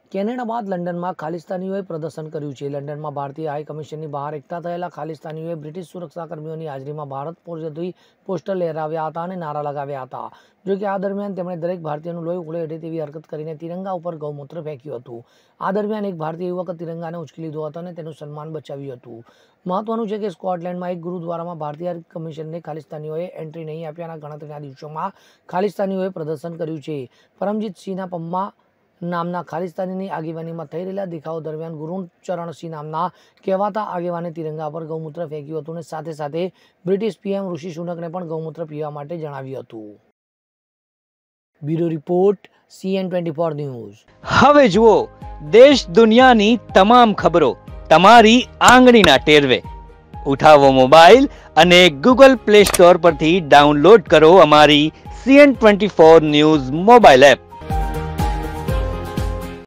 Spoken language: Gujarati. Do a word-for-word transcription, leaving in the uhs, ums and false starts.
કેનેડા બાદ લંડનમાં ખાલિસ્તાનીઓએ પ્રદર્શન કર્યું છે। લંડનમાં ભારતીય હાઈ કમિશનની બહાર એકઠા થયેલા ખાલિસ્તાનીઓએ બ્રિટિશ સુરક્ષાકર્મીઓની હાજરીમાં ભારત પોઝિટિવ પોસ્ટર લહેરાવ્યા હતા અને નારા લગાવ્યા હતા। જો કે આ દરમિયાન તેમણે દરેક ભારતીયનું લોહી ઉકળે હટે તેવી હરકત કરીને તિરંગા ઉપર ગૌમૂત્ર ફેંક્યું હતું। આ દરમિયાન એક ભારતીય યુવકે તિરંગાને ઉંચકી લીધો હતો અને તેનું સન્માન બચાવ્યું હતું। મહત્વનું છે કે સ્કોટલેન્ડમાં એક ગુરુદ્વારામાં ભારતીય કમિશનને ખાલિસ્તાનીઓએ એન્ટ્રી નહીં આપ્યાના ગણતરીના દિવસોમાં ખાલિસ્તાનીઓએ પ્રદર્શન કર્યું છે। પરમજીત સિંહના પમ્મા નામના ખાલિસ્તાનીની આગેવાનીમાં થઈ રહેલા દેખાવો દરમિયાન ગુરુચરણ સિંહ નામના કહેવાતા આગેવાને તિરંગા પર ગૌમૂત્ર ફેંક્યું હતું અને સાથે સાથે બ્રિટિશ પીએમ ઋષિ સુનકને પણ ગૌમૂત્ર પીવા માટે જણાવ્યું હતું। Bureau report CN twenty four news. હવે જુઓ દેશ દુનિયાની તમામ ખબરો તમારી આંગળીના ટેરવે। ઉઠાવો મોબાઈલ અને ગૂગલ પ્લે સ્ટોર પરથી ડાઉનલોડ કરો અમારી CN twenty four news mobile app.